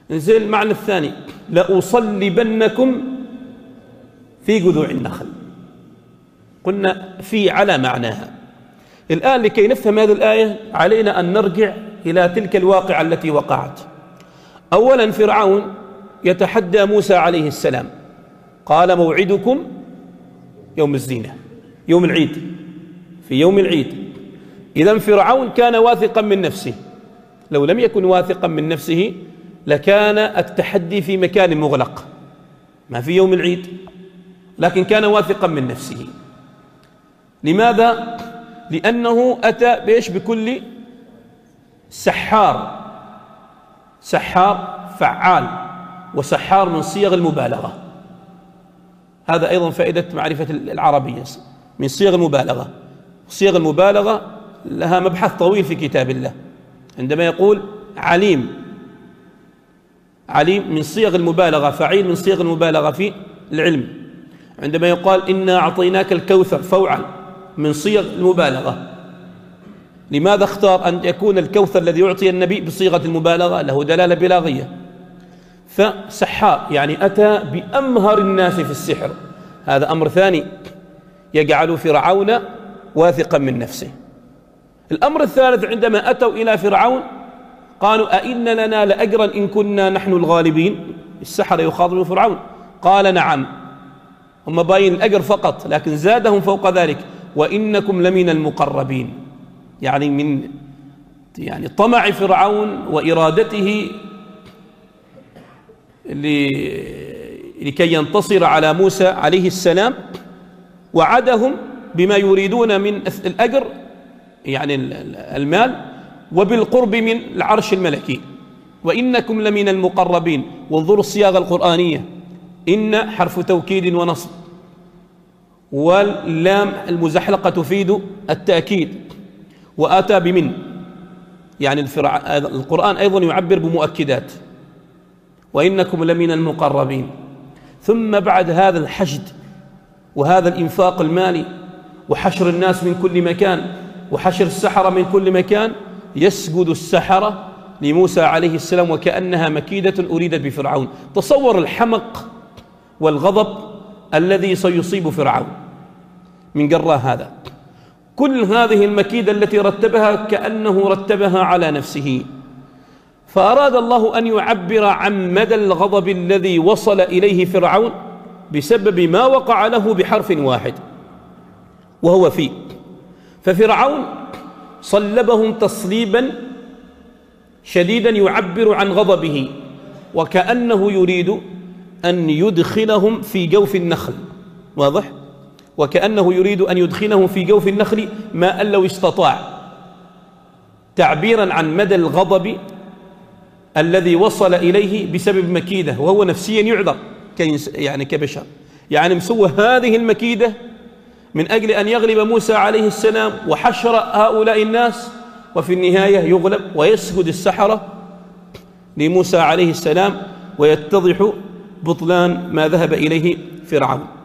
زي المعنى الثاني: لأصلبنكم في جذوع النخل. قلنا في على معناها. الآن لكي نفهم هذه الآية علينا أن نرجع إلى تلك الواقعة التي وقعت. أولا فرعون يتحدى موسى عليه السلام، قال: موعدكم يوم الزينة، يوم العيد، في يوم العيد. إذن فرعون كان واثقا من نفسه. لو لم يكن واثقا من نفسه لكان التحدي في مكان مغلق، ما في يوم العيد، لكن كان واثقا من نفسه. لماذا؟ لأنه أتى بإيش؟ بكل سحار. سحار فعال، وسحار من صيغ المبالغة. هذا أيضا فائدة معرفة العربية، من صيغ المبالغة. صيغ المبالغة لها مبحث طويل في كتاب الله. عندما يقول عليم، عليم من صيغ المبالغة، فعيل من صيغ المبالغة في العلم. عندما يقال إنا أعطيناك الكوثر، فوعل، من صيغ المبالغة. لماذا اختار أن يكون الكوثر الذي يعطي النبي بصيغة المبالغة؟ له دلالة بلاغية. فسحار يعني أتى بأمهر الناس في السحر. هذا أمر ثاني يجعل فرعون واثقا من نفسه. الأمر الثالث: عندما أتوا إلى فرعون قالوا: أئن لنا لأجرا إن كنا نحن الغالبين. السحرة يخاطبون فرعون، قال: نعم. هم باين الأجر فقط، لكن زادهم فوق ذلك: وإنكم لمن المقربين. يعني من طمع فرعون وإرادته لكي ينتصر على موسى عليه السلام، وعدهم بما يريدون من الأجر، يعني المال، وبالقرب من العرش الملكي. وإنكم لمن المقربين. وانظروا الصياغة القرآنية: إن حرف توكيد ونصب، واللام المزحلقة تفيد التأكيد، وآتى بمن. يعني القرآن أيضا يعبر بمؤكدات: وإنكم لمن المقربين. ثم بعد هذا الحشد وهذا الإنفاق المالي وحشر الناس من كل مكان وحشر السحرة من كل مكان، يسجد السحرة لموسى عليه السلام وكأنها مكيدة أريدت بفرعون. تصور الحمق والغضب الذي سيصيب فرعون من جراء هذا. كل هذه المكيدة التي رتبها كأنه رتبها على نفسه. فأراد الله أن يعبر عن مدى الغضب الذي وصل إليه فرعون بسبب ما وقع له بحرف واحد، وهو في. ففرعون صلبهم تصليبا شديدا يعبر عن غضبه، وكأنه يريد أن يدخلهم في جوف النخل. واضح؟ وكأنه يريد أن يدخلهم في جوف النخل ما أن لو استطاع، تعبيرا عن مدى الغضب الذي وصل إليه بسبب مكيدة، وهو نفسيا يعذر يعني كبشر. يعني مسوى هذه المكيدة من أجل أن يغلب موسى عليه السلام وحشر هؤلاء الناس، وفي النهاية يغلب ويسجد السحرة لموسى عليه السلام، ويتضح بطلان ما ذهب إليه فرعون.